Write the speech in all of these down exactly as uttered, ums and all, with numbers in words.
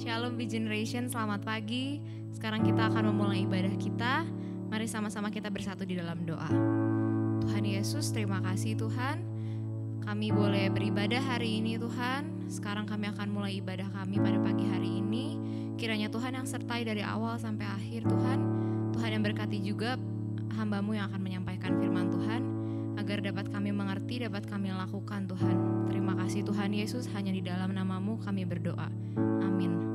Shalom Be Generation, selamat pagi. Sekarang kita akan memulai ibadah kita. Mari sama-sama kita bersatu di dalam doa. Tuhan Yesus, terima kasih Tuhan. Kami boleh beribadah hari ini Tuhan. Sekarang kami akan mulai ibadah kami pada pagi hari ini. Kiranya Tuhan yang sertai dari awal sampai akhir Tuhan. Tuhan yang berkati juga hamba-Mu yang akan menyampaikan firman Tuhan. Agar dapat kami mengerti, dapat kami lakukan Tuhan. Terima kasih Tuhan Yesus, hanya di dalam nama-Mu kami berdoa. Amin.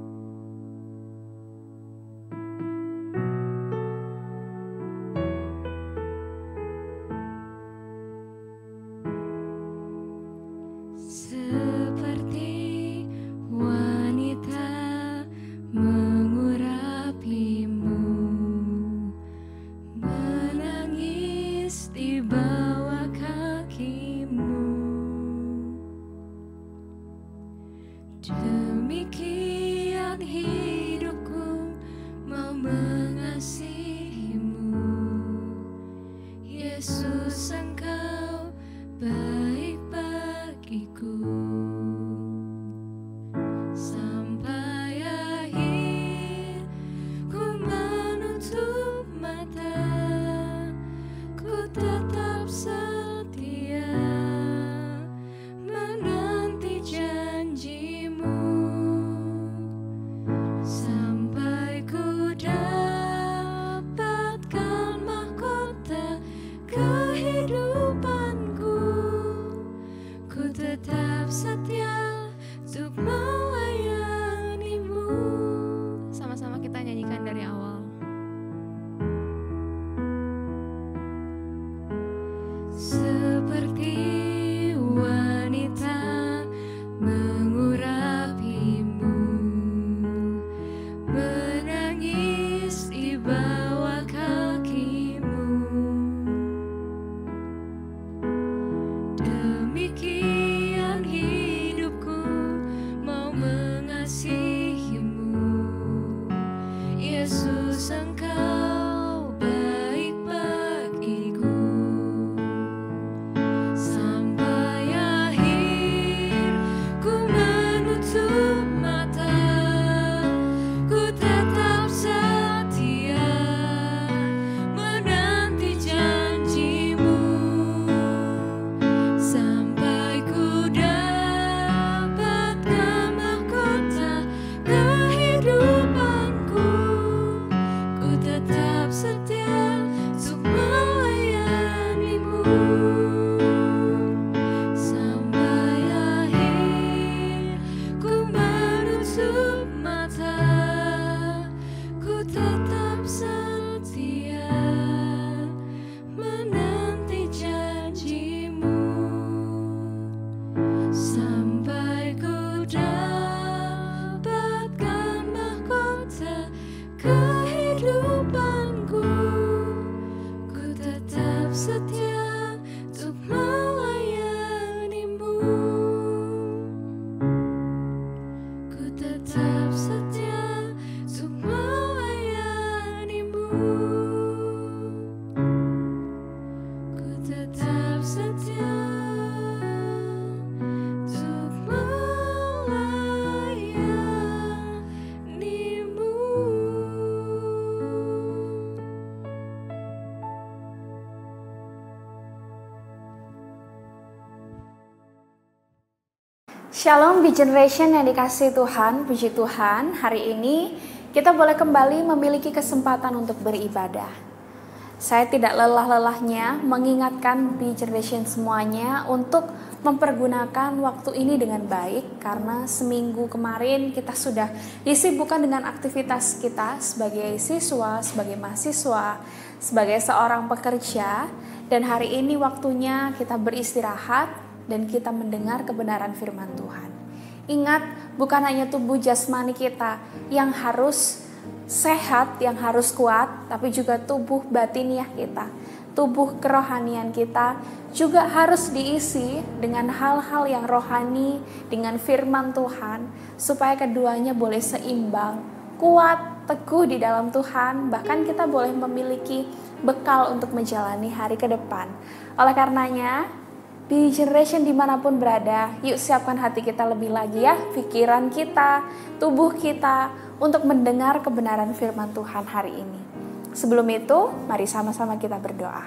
Shalom Be Generation yang dikasihi Tuhan, puji Tuhan. Hari ini kita boleh kembali memiliki kesempatan untuk beribadah. Saya tidak lelah-lelahnya mengingatkan Be Generation semuanya untuk mempergunakan waktu ini dengan baik, karena seminggu kemarin kita sudah disibukkan dengan aktivitas kita sebagai siswa, sebagai mahasiswa, sebagai seorang pekerja, dan hari ini waktunya kita beristirahat dan kita mendengar kebenaran firman Tuhan. Ingat, bukan hanya tubuh jasmani kita yang harus sehat, yang harus kuat, tapi juga tubuh batiniah kita, tubuh kerohanian kita juga harus diisi dengan hal-hal yang rohani, dengan firman Tuhan, supaya keduanya boleh seimbang, kuat, teguh di dalam Tuhan, bahkan kita boleh memiliki bekal untuk menjalani hari ke depan. Oleh karenanya, Di generation dimanapun berada, yuk siapkan hati kita lebih lagi ya, pikiran kita, tubuh kita, untuk mendengar kebenaran firman Tuhan hari ini. Sebelum itu, mari sama-sama kita berdoa.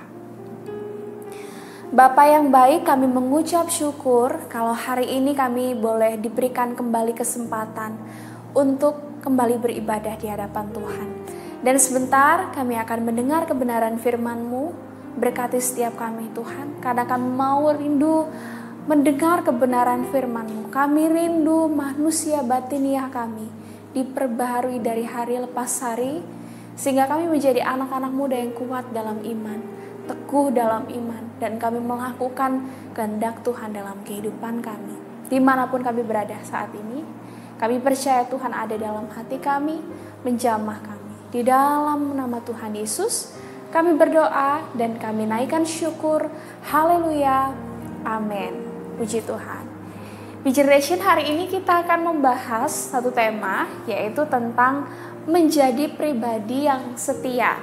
Bapa yang baik, kami mengucap syukur kalau hari ini kami boleh diberikan kembali kesempatan untuk kembali beribadah di hadapan Tuhan. Dan sebentar kami akan mendengar kebenaran firman-Mu. Berkati setiap kami Tuhan, karena kami mau rindu mendengar kebenaran firman-Mu. Kami rindu manusia batiniah kami diperbaharui dari hari lepas hari, sehingga kami menjadi anak-anak muda yang kuat dalam iman, teguh dalam iman, dan kami melakukan kehendak Tuhan dalam kehidupan kami. Dimanapun kami berada saat ini, kami percaya Tuhan ada dalam hati kami, menjamah kami. Di dalam nama Tuhan Yesus, kami berdoa dan kami naikkan syukur. Haleluya. Amin. Puji Tuhan. Di Generation hari ini kita akan membahas satu tema, yaitu tentang menjadi pribadi yang setia.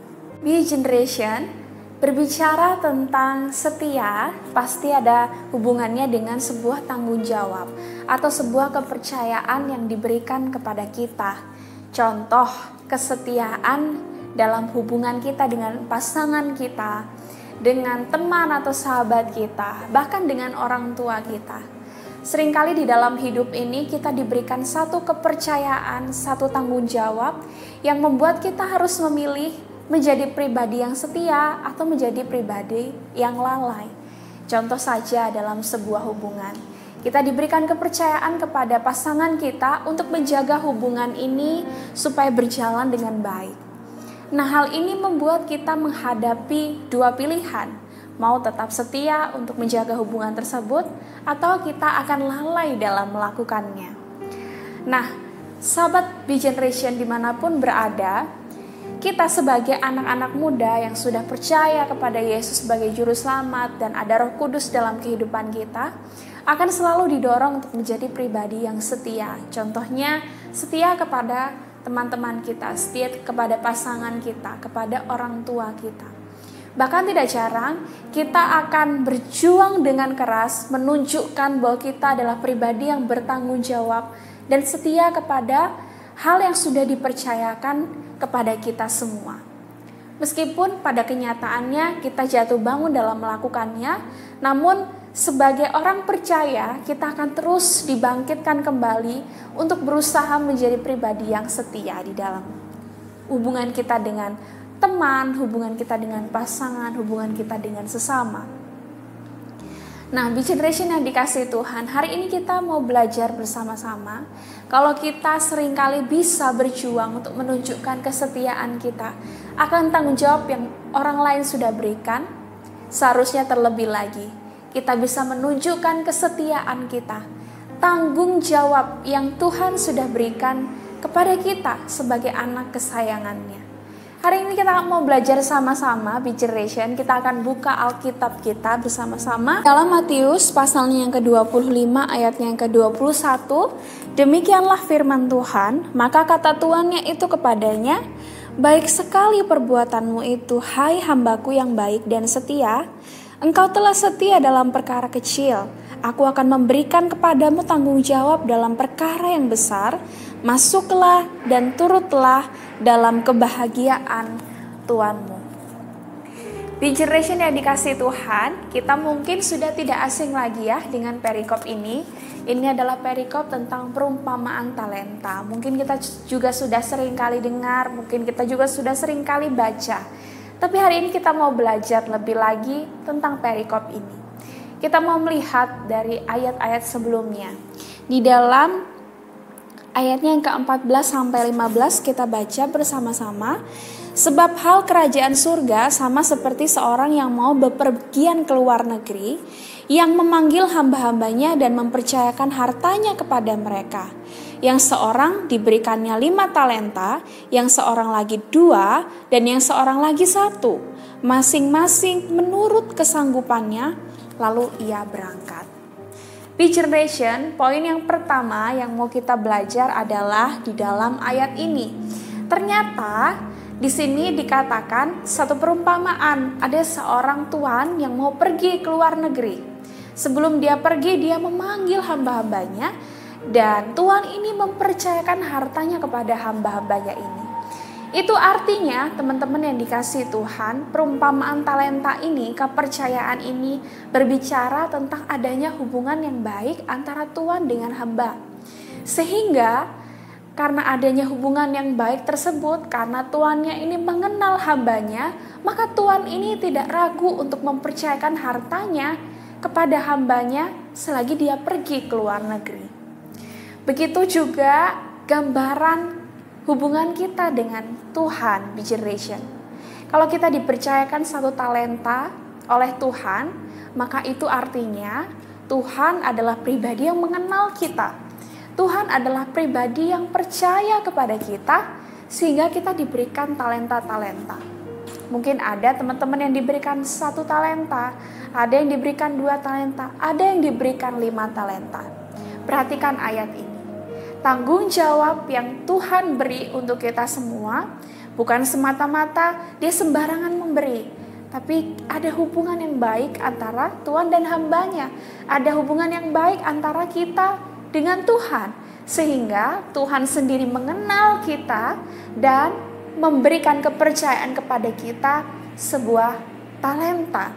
Di Generation berbicara tentang setia, pasti ada hubungannya dengan sebuah tanggung jawab atau sebuah kepercayaan yang diberikan kepada kita. Contoh kesetiaan dalam hubungan kita dengan pasangan kita, dengan teman atau sahabat kita, bahkan dengan orang tua kita. Seringkali di dalam hidup ini kita diberikan satu kepercayaan, satu tanggung jawab yang membuat kita harus memilih menjadi pribadi yang setia atau menjadi pribadi yang lalai. Contoh saja dalam sebuah hubungan, kita diberikan kepercayaan kepada pasangan kita untuk menjaga hubungan ini supaya berjalan dengan baik. Nah, hal ini membuat kita menghadapi dua pilihan, mau tetap setia untuk menjaga hubungan tersebut, atau kita akan lalai dalam melakukannya. Nah, sahabat Be Generation dimanapun berada, kita sebagai anak-anak muda yang sudah percaya kepada Yesus sebagai Juru Selamat dan ada Roh Kudus dalam kehidupan kita, akan selalu didorong untuk menjadi pribadi yang setia. Contohnya, setia kepada teman-teman kita, setia kepada pasangan kita, kepada orang tua kita. Bahkan tidak jarang kita akan berjuang dengan keras menunjukkan bahwa kita adalah pribadi yang bertanggung jawab dan setia kepada hal yang sudah dipercayakan kepada kita semua. Meskipun pada kenyataannya kita jatuh bangun dalam melakukannya, namun sebagai orang percaya, kita akan terus dibangkitkan kembali untuk berusaha menjadi pribadi yang setia di dalam hubungan kita dengan teman, hubungan kita dengan pasangan, hubungan kita dengan sesama. Nah, Be Generation yang dikasihi Tuhan, hari ini kita mau belajar bersama-sama kalau kita seringkali bisa berjuang untuk menunjukkan kesetiaan kita akan tanggung jawab yang orang lain sudah berikan, seharusnya terlebih lagi kita bisa menunjukkan kesetiaan kita, tanggung jawab yang Tuhan sudah berikan kepada kita sebagai anak kesayangannya. Hari ini kita mau belajar sama-sama, Be Generation. Kita akan buka Alkitab kita bersama-sama dalam Matius pasalnya yang ke dua puluh lima ayatnya yang ke dua puluh satu. Demikianlah firman Tuhan, maka kata tuannya itu kepadanya, baik sekali perbuatanmu itu, hai hambaku yang baik dan setia. Engkau telah setia dalam perkara kecil, aku akan memberikan kepadamu tanggung jawab dalam perkara yang besar. Masuklah dan turutlah dalam kebahagiaan Tuanmu. Di Generation yang dikasihi Tuhan, kita mungkin sudah tidak asing lagi ya dengan perikop ini. Ini adalah perikop tentang perumpamaan talenta. Mungkin kita juga sudah sering kali dengar, mungkin kita juga sudah sering kali baca. Tapi hari ini kita mau belajar lebih lagi tentang perikop ini. Kita mau melihat dari ayat-ayat sebelumnya. Di dalam ayatnya yang ke empat belas sampai lima belas kita baca bersama-sama. Sebab hal kerajaan surga sama seperti seorang yang mau bepergian ke luar negeri, yang memanggil hamba-hambanya dan mempercayakan hartanya kepada mereka. Yang seorang diberikannya lima talenta, yang seorang lagi dua, dan yang seorang lagi satu. Masing-masing menurut kesanggupannya, lalu ia berangkat. Be Generation, poin yang pertama yang mau kita belajar adalah di dalam ayat ini. Ternyata Di sini dikatakan satu perumpamaan, ada seorang tuan yang mau pergi ke luar negeri. Sebelum dia pergi, dia memanggil hamba-hambanya, dan tuan ini mempercayakan hartanya kepada hamba-hambanya ini. Itu artinya teman-teman yang dikasihi Tuhan, perumpamaan talenta ini, kepercayaan ini berbicara tentang adanya hubungan yang baik antara tuan dengan hamba. Sehingga karena adanya hubungan yang baik tersebut, karena tuannya ini mengenal hambanya, maka tuan ini tidak ragu untuk mempercayakan hartanya kepada hambanya selagi dia pergi ke luar negeri. Begitu juga gambaran hubungan kita dengan Tuhan, Be Generation. Kalau kita dipercayakan satu talenta oleh Tuhan, maka itu artinya Tuhan adalah pribadi yang mengenal kita. Tuhan adalah pribadi yang percaya kepada kita sehingga kita diberikan talenta-talenta. Mungkin ada teman-teman yang diberikan satu talenta, ada yang diberikan dua talenta, ada yang diberikan lima talenta. Perhatikan ayat ini. Tanggung jawab yang Tuhan beri untuk kita semua bukan semata-mata dia sembarangan memberi, tapi ada hubungan yang baik antara Tuhan dan hambanya. Ada hubungan yang baik antara kita dengan Tuhan, sehingga Tuhan sendiri mengenal kita dan memberikan kepercayaan kepada kita sebuah talenta.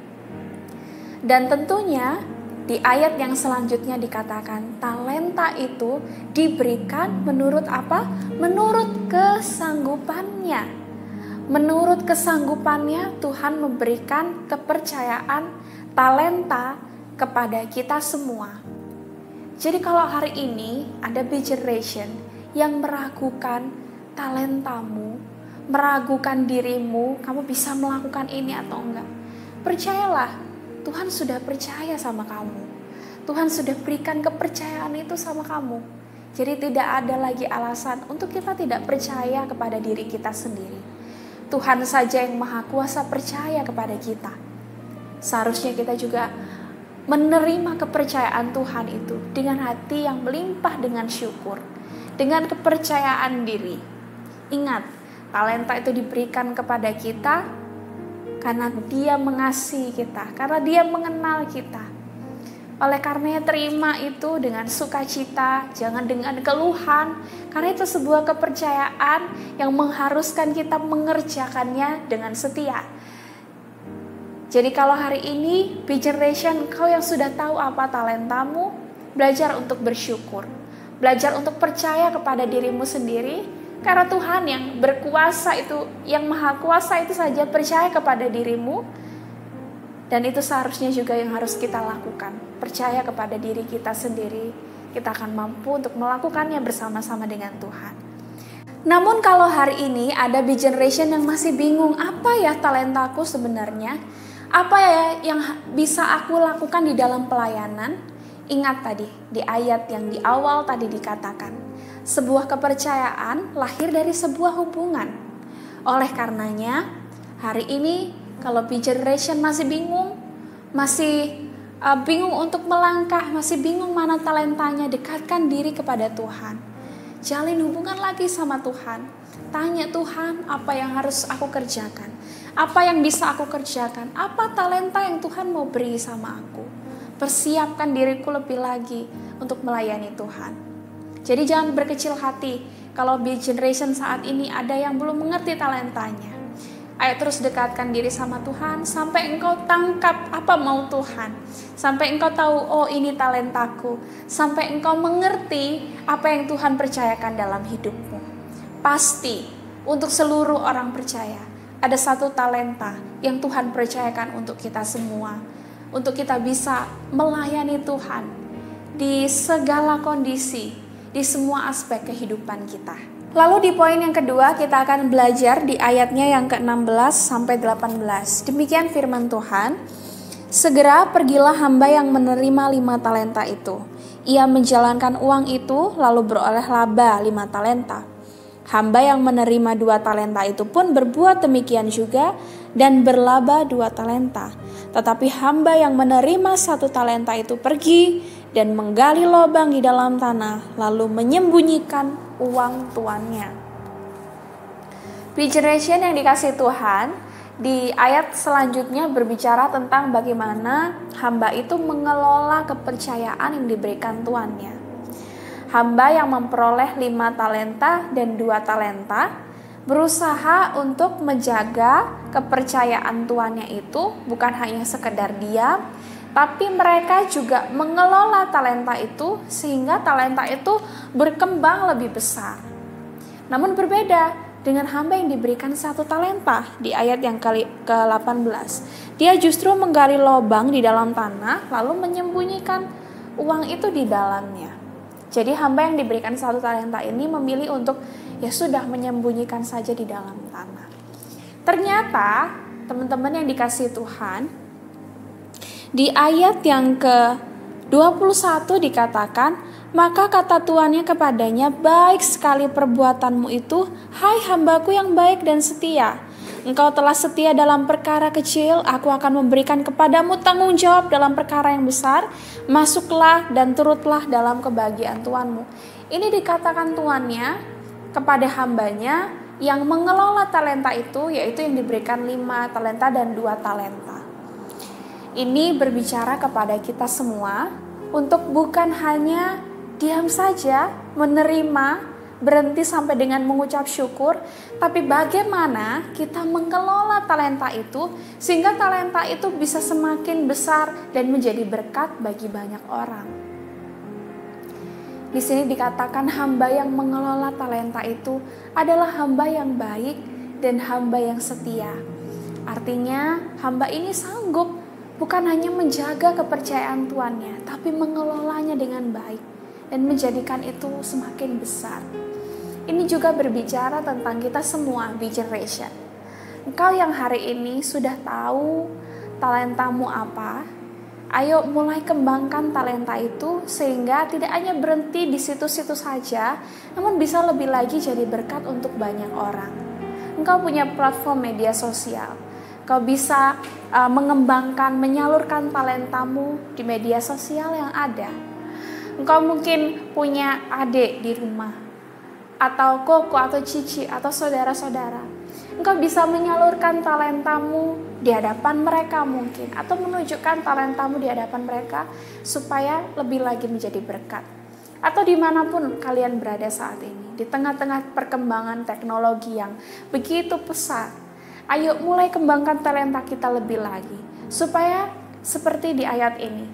Dan tentunya di ayat yang selanjutnya dikatakan talenta itu diberikan menurut apa? Menurut kesanggupannya. Menurut kesanggupannya Tuhan memberikan kepercayaan talenta kepada kita semua. Jadi kalau hari ini ada Be Generation yang meragukan talentamu, meragukan dirimu, kamu bisa melakukan ini atau enggak, percayalah, Tuhan sudah percaya sama kamu. Tuhan sudah berikan kepercayaan itu sama kamu. Jadi tidak ada lagi alasan untuk kita tidak percaya kepada diri kita sendiri. Tuhan saja yang Maha Kuasa percaya kepada kita. Seharusnya kita juga menerima kepercayaan Tuhan itu dengan hati yang melimpah dengan syukur, dengan kepercayaan diri. Ingat, talenta itu diberikan kepada kita karena Dia mengasihi kita, karena Dia mengenal kita. Oleh karenanya terima itu dengan sukacita, jangan dengan keluhan, karena itu sebuah kepercayaan yang mengharuskan kita mengerjakannya dengan setia. Jadi kalau hari ini Be Generation, kau yang sudah tahu apa talentamu, belajar untuk bersyukur. Belajar untuk percaya kepada dirimu sendiri, karena Tuhan yang berkuasa itu, yang Maha Kuasa itu saja percaya kepada dirimu. Dan itu seharusnya juga yang harus kita lakukan. Percaya kepada diri kita sendiri, kita akan mampu untuk melakukannya bersama-sama dengan Tuhan. Namun kalau hari ini ada Be Generation yang masih bingung, apa ya talentaku sebenarnya? Apa ya yang bisa aku lakukan di dalam pelayanan? Ingat tadi, di ayat yang di awal tadi dikatakan, sebuah kepercayaan lahir dari sebuah hubungan. Oleh karenanya, hari ini kalau Be Generation masih bingung, masih uh, bingung untuk melangkah, masih bingung mana talentanya, dekatkan diri kepada Tuhan. Jalin hubungan lagi sama Tuhan. Tanya Tuhan, apa yang harus aku kerjakan? Apa yang bisa aku kerjakan? Apa talenta yang Tuhan mau beri sama aku? Persiapkan diriku lebih lagi untuk melayani Tuhan. Jadi jangan berkecil hati kalau Be Generation saat ini ada yang belum mengerti talentanya. Ayo terus dekatkan diri sama Tuhan sampai engkau tangkap apa mau Tuhan. Sampai engkau tahu, oh ini talentaku. Sampai engkau mengerti apa yang Tuhan percayakan dalam hidupmu. Pasti untuk seluruh orang percaya ada satu talenta yang Tuhan percayakan untuk kita semua. Untuk kita bisa melayani Tuhan di segala kondisi, di semua aspek kehidupan kita. Lalu di poin yang kedua kita akan belajar di ayatnya yang ke enam belas sampai delapan belas. Demikian firman Tuhan. Segera pergilah hamba yang menerima lima talenta itu. Ia menjalankan uang itu lalu beroleh laba lima talenta. Hamba yang menerima dua talenta itu pun berbuat demikian juga dan berlaba dua talenta. Tetapi hamba yang menerima satu talenta itu pergi dan menggali lubang di dalam tanah lalu menyembunyikan uang tuannya. Be Generation yang dikasih Tuhan, di ayat selanjutnya berbicara tentang bagaimana hamba itu mengelola kepercayaan yang diberikan tuannya. Hamba yang memperoleh lima talenta dan dua talenta berusaha untuk menjaga kepercayaan tuannya itu bukan hanya sekedar diam, tapi mereka juga mengelola talenta itu sehingga talenta itu berkembang lebih besar. Namun berbeda dengan hamba yang diberikan satu talenta di ayat yang ke delapan belas. Dia justru menggali lubang di dalam tanah lalu menyembunyikan uang itu di dalamnya. Jadi hamba yang diberikan satu talenta ini memilih untuk ya sudah menyembunyikan saja di dalam tanah. Ternyata teman-teman yang dikasihi Tuhan, di ayat yang ke dua puluh satu dikatakan, maka kata tuannya kepadanya, baik sekali perbuatanmu itu, hai hambaku yang baik dan setia. Engkau telah setia dalam perkara kecil, aku akan memberikan kepadamu tanggung jawab dalam perkara yang besar. Masuklah dan turutlah dalam kebahagiaan tuanmu. Ini dikatakan tuannya kepada hambanya yang mengelola talenta itu, yaitu yang diberikan lima talenta dan dua talenta. Ini berbicara kepada kita semua untuk bukan hanya diam saja, menerima, berhenti sampai dengan mengucap syukur, tapi bagaimana kita mengelola talenta itu sehingga talenta itu bisa semakin besar dan menjadi berkat bagi banyak orang. Di sini dikatakan hamba yang mengelola talenta itu adalah hamba yang baik dan hamba yang setia. Artinya hamba ini sanggup bukan hanya menjaga kepercayaan tuannya, tapi mengelolanya dengan baik dan menjadikan itu semakin besar. Ini juga berbicara tentang kita semua, Be Generation. Engkau yang hari ini sudah tahu talentamu apa, ayo mulai kembangkan talenta itu sehingga tidak hanya berhenti di situ-situ saja, namun bisa lebih lagi jadi berkat untuk banyak orang. Engkau punya platform media sosial, kau bisa uh, mengembangkan, menyalurkan talentamu di media sosial yang ada. Engkau mungkin punya adik di rumah, atau koko, atau cici, atau saudara-saudara. Engkau bisa menyalurkan talentamu di hadapan mereka mungkin, atau menunjukkan talentamu di hadapan mereka supaya lebih lagi menjadi berkat. Atau dimanapun kalian berada saat ini, di tengah-tengah perkembangan teknologi yang begitu pesat, ayo mulai kembangkan talenta kita lebih lagi, supaya seperti di ayat ini,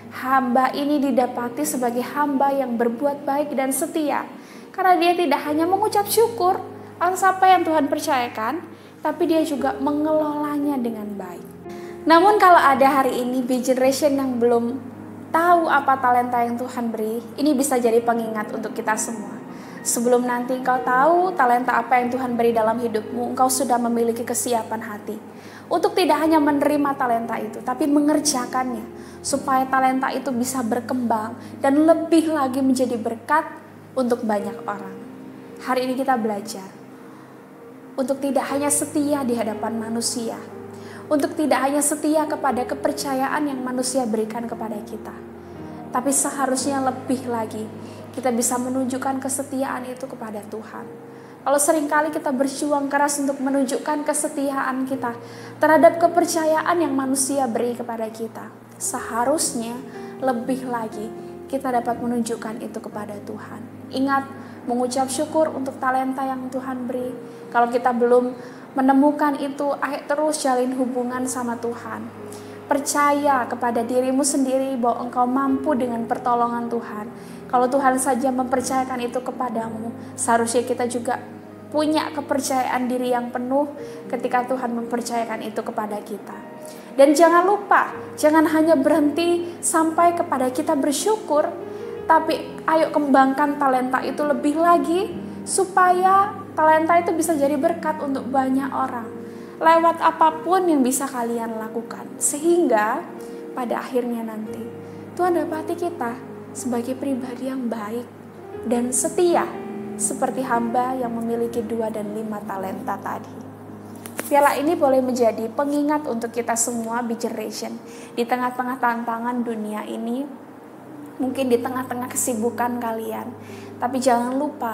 hamba ini didapati sebagai hamba yang berbuat baik dan setia, karena dia tidak hanya mengucap syukur atas apa yang Tuhan percayakan, tapi dia juga mengelolanya dengan baik. Namun kalau ada hari ini Be Generation yang belum tahu apa talenta yang Tuhan beri, ini bisa jadi pengingat untuk kita semua. Sebelum nanti engkau tahu talenta apa yang Tuhan beri dalam hidupmu, engkau sudah memiliki kesiapan hati untuk tidak hanya menerima talenta itu, tapi mengerjakannya, supaya talenta itu bisa berkembang dan lebih lagi menjadi berkat untuk banyak orang. Hari ini kita belajar untuk tidak hanya setia di hadapan manusia, untuk tidak hanya setia kepada kepercayaan yang manusia berikan kepada kita, tapi seharusnya lebih lagi kita bisa menunjukkan kesetiaan itu kepada Tuhan. Kalau seringkali kita berjuang keras untuk menunjukkan kesetiaan kita terhadap kepercayaan yang manusia beri kepada kita, seharusnya lebih lagi kita dapat menunjukkan itu kepada Tuhan. Ingat, mengucap syukur untuk talenta yang Tuhan beri. Kalau kita belum menemukan itu, ayo terus jalin hubungan sama Tuhan. Percaya kepada dirimu sendiri bahwa engkau mampu dengan pertolongan Tuhan. Kalau Tuhan saja mempercayakan itu kepadamu, seharusnya kita juga punya kepercayaan diri yang penuh ketika Tuhan mempercayakan itu kepada kita. Dan jangan lupa, jangan hanya berhenti sampai kepada kita bersyukur, tapi ayo kembangkan talenta itu lebih lagi supaya talenta itu bisa jadi berkat untuk banyak orang. Lewat apapun yang bisa kalian lakukan, sehingga pada akhirnya nanti Tuhan dapati kita sebagai pribadi yang baik dan setia seperti hamba yang memiliki dua dan lima talenta tadi. Piala ini boleh menjadi pengingat untuk kita semua Be Generation di tengah-tengah tantangan dunia ini, mungkin di tengah-tengah kesibukan kalian, tapi jangan lupa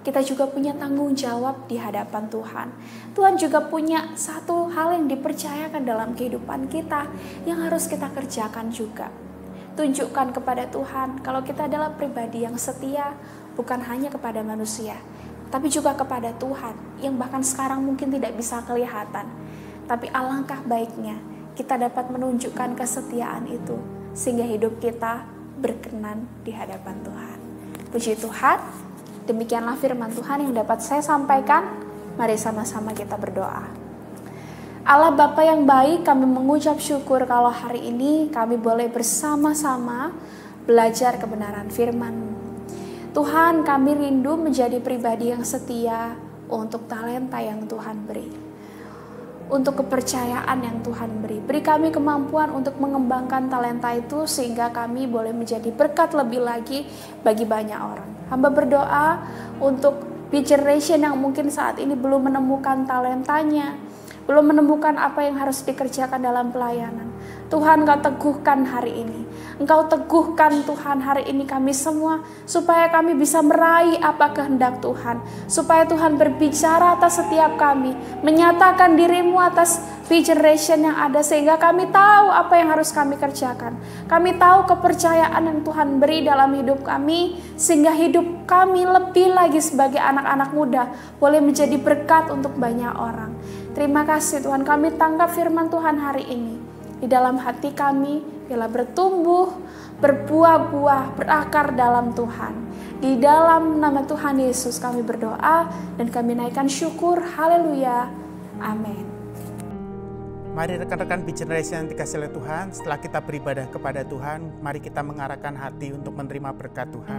kita juga punya tanggung jawab di hadapan Tuhan. Tuhan juga punya satu hal yang dipercayakan dalam kehidupan kita yang harus kita kerjakan juga. Tunjukkan kepada Tuhan kalau kita adalah pribadi yang setia, bukan hanya kepada manusia, tapi juga kepada Tuhan yang bahkan sekarang mungkin tidak bisa kelihatan. Tapi alangkah baiknya kita dapat menunjukkan kesetiaan itu sehingga hidup kita berkenan di hadapan Tuhan. Puji Tuhan, demikianlah firman Tuhan yang dapat saya sampaikan. Mari sama-sama kita berdoa. Allah Bapa yang baik, kami mengucap syukur kalau hari ini kami boleh bersama-sama belajar kebenaran firman-Mu. Tuhan, kami rindu menjadi pribadi yang setia untuk talenta yang Tuhan beri, untuk kepercayaan yang Tuhan beri. Beri kami kemampuan untuk mengembangkan talenta itu sehingga kami boleh menjadi berkat lebih lagi bagi banyak orang. Hamba berdoa untuk Beat Generation yang mungkin saat ini belum menemukan talentanya, belum menemukan apa yang harus dikerjakan dalam pelayanan. Tuhan, Engkau teguhkan hari ini. Engkau teguhkan Tuhan hari ini kami semua, supaya kami bisa meraih apa kehendak Tuhan. Supaya Tuhan berbicara atas setiap kami, menyatakan diri-Mu atas Beat Generation yang ada, sehingga kami tahu apa yang harus kami kerjakan. Kami tahu kepercayaan yang Tuhan beri dalam hidup kami, sehingga hidup kami lebih lagi sebagai anak-anak muda boleh menjadi berkat untuk banyak orang. Terima kasih Tuhan, kami tangkap firman Tuhan hari ini di dalam hati kami, biarlah bertumbuh, berbuah-buah, berakar dalam Tuhan. Di dalam nama Tuhan Yesus kami berdoa dan kami naikkan syukur. Haleluya. Amin. Mari rekan-rekan Beat Generation yang dikasihi oleh Tuhan, setelah kita beribadah kepada Tuhan, mari kita mengarahkan hati untuk menerima berkat Tuhan.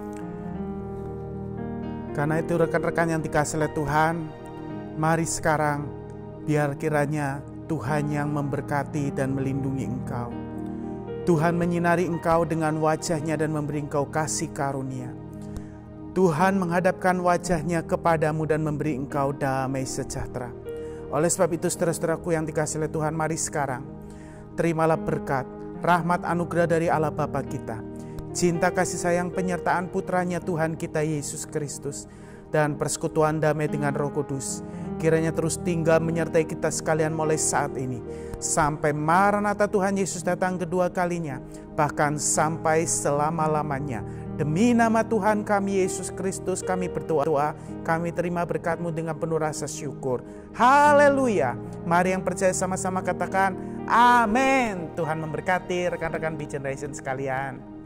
Karena itu rekan-rekan yang dikasihi oleh Tuhan, mari sekarang biar kiranya Tuhan yang memberkati dan melindungi engkau. Tuhan menyinari engkau dengan wajah-Nya dan memberi engkau kasih karunia. Tuhan menghadapkan wajah-Nya kepadamu dan memberi engkau damai sejahtera. Oleh sebab itu saudara-saudaraku yang dikasihi oleh Tuhan, mari sekarang terimalah berkat, rahmat anugerah dari Allah Bapa kita, cinta kasih sayang penyertaan putranya Tuhan kita Yesus Kristus, dan persekutuan damai dengan Roh Kudus kiranya terus tinggal menyertai kita sekalian mulai saat ini sampai Maranatha Tuhan Yesus datang kedua kalinya, bahkan sampai selama-lamanya. Demi nama Tuhan kami Yesus Kristus kami berdoa, kami terima berkat-Mu dengan penuh rasa syukur. Haleluya. Mari yang percaya sama-sama katakan amin. Tuhan memberkati rekan-rekan Beat Generation sekalian.